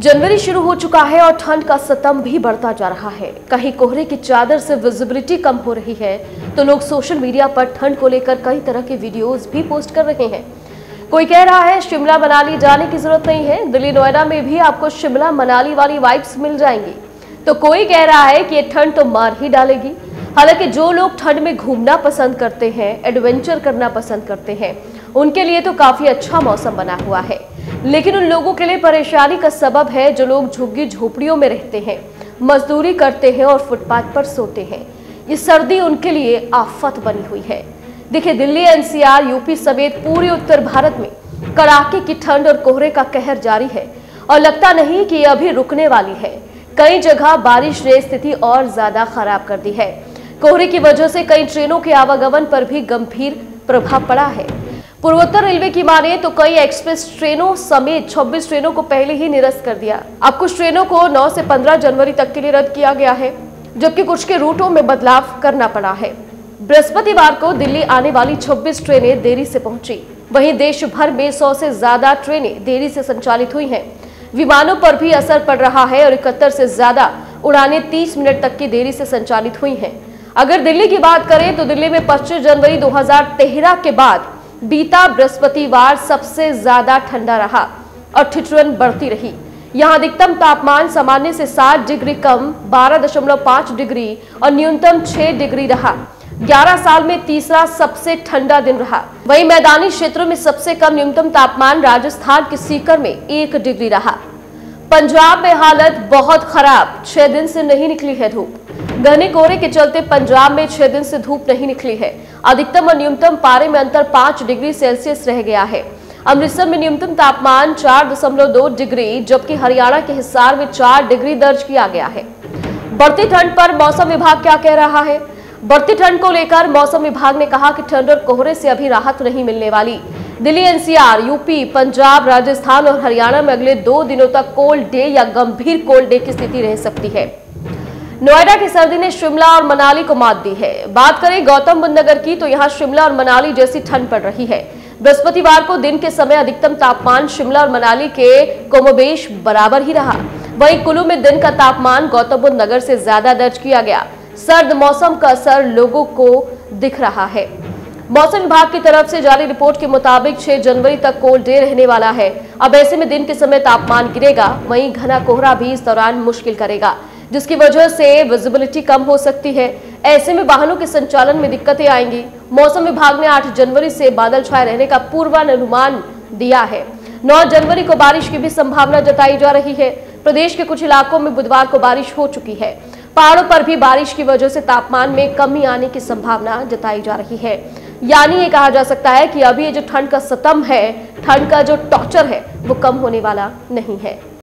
जनवरी शुरू हो चुका है और ठंड का सितम भी बढ़ता जा रहा है। कहीं कोहरे की चादर से विजिबिलिटी कम हो रही है तो लोग सोशल मीडिया पर ठंड को लेकर कई तरह के वीडियोस भी पोस्ट कर रहे हैं। कोई कह रहा है शिमला मनाली जाने की जरूरत नहीं है, दिल्ली नोएडा में भी आपको शिमला मनाली वाली वाइब्स मिल जाएंगी। तो कोई कह रहा है कि ये ठंड तो मार ही डालेगी। हालांकि जो लोग ठंड में घूमना पसंद करते हैं, एडवेंचर करना पसंद करते हैं, उनके लिए तो काफी अच्छा मौसम बना हुआ है। लेकिन उन लोगों के लिए परेशानी का सबब है जो लोग झुग्गी झोपड़ियों में रहते हैं, मजदूरी करते हैं और फुटपाथ पर सोते हैं। ये सर्दी उनके लिए आफत बनी हुई है। देखिए, दिल्ली, एनसीआर, यूपी समेत पूरे उत्तर भारत में कड़ाके की ठंड और कोहरे का कहर जारी है और लगता नहीं कि ये अभी रुकने वाली है। कई जगह बारिश ने स्थिति और ज्यादा खराब कर दी है। कोहरे की वजह से कई ट्रेनों के आवागमन पर भी गंभीर प्रभाव पड़ा है। पूर्वोत्तर रेलवे की माने तो कई एक्सप्रेस ट्रेनों समेत 26 ट्रेनों को पहले ही निरस्त कर दिया। अब कुछ ट्रेनों को 9 से 15 जनवरी तक के लिए रद्द किया गया है, जबकि कुछ के रूटों में बदलाव करना पड़ा है। बृहस्पतिवार को दिल्ली आने वाली 26 ट्रेनें देरी से पहुंची। वहीं देश भर में 100 से ज्यादा ट्रेनें देरी से संचालित हुई हैं। विमानों पर भी असर पड़ रहा है और 71 से ज्यादा उड़ानें 30 मिनट तक की देरी से संचालित हुई हैं। अगर दिल्ली की बात करें तो दिल्ली में 25 जनवरी 2013 के बाद बीता बृहस्पतिवार सबसे ज्यादा ठंडा रहा और ठिठुरन बढ़ती रही। यहां अधिकतम तापमान सामान्य से 7 डिग्री कम 12.5 डिग्री और न्यूनतम 6 डिग्री रहा। 11 साल में तीसरा सबसे ठंडा दिन रहा। वहीं मैदानी क्षेत्रों में सबसे कम न्यूनतम तापमान राजस्थान के सीकर में 1 डिग्री रहा। पंजाब में हालत बहुत खराब, 6 दिन से नहीं निकली है धूप। घने कोहरे के चलते पंजाब में 6 दिन से धूप नहीं निकली है। अधिकतम और न्यूनतम पारे में अंतर 5 डिग्री सेल्सियस रह गया है। अमृतसर में न्यूनतम तापमान 4.2 डिग्री जबकि हरियाणा के हिसार में 4 डिग्री दर्ज किया गया है। बढ़ती ठंड पर मौसम विभाग क्या कह रहा है? बढ़ती ठंड को लेकर मौसम विभाग ने कहा कि ठंड और कोहरे से अभी राहत नहीं मिलने वाली। दिल्ली, एनसीआर, यूपी, पंजाब, राजस्थान और हरियाणा में अगले 2 दिनों तक कोल्ड डे या गंभीर कोल्ड डे की स्थिति रह सकती है। नोएडा की सर्दी ने शिमला और मनाली को मात दी है। बात करें गौतम बुद्ध नगर की तो यहाँ शिमला और मनाली जैसी ठंड पड़ रही है। बृहस्पतिवार को दिन के समय अधिकतम तापमान शिमला और मनाली के कमोबेश बराबर ही रहा। वहीं कुल्लू में दिन का तापमान गौतम बुद्ध नगर से ज्यादा दर्ज किया गया। सर्द मौसम का असर लोगों को दिख रहा है। मौसम विभाग की तरफ से जारी रिपोर्ट के मुताबिक 6 जनवरी तक कोल्ड डे रहने वाला है। अब ऐसे में दिन के समय तापमान गिरेगा, वहीं घना कोहरा भी इस दौरान मुश्किल करेगा, जिसकी वजह से विजिबिलिटी कम हो सकती है। ऐसे में वाहनों के संचालन में दिक्कतें आएंगी। मौसम विभाग ने 8 जनवरी से बादल छाए रहने का पूर्वानुमान दिया है। 9 जनवरी को बारिश की भी संभावना जताई जा रही है। प्रदेश के कुछ इलाकों में बुधवार को बारिश हो चुकी है। पहाड़ों पर भी बारिश की वजह से तापमान में कमी आने की संभावना जताई जा रही है। यानी ये कहा जा सकता है कि अभी ये जो ठंड का सितम है, ठंड का जो टॉर्चर है, वो कम होने वाला नहीं है।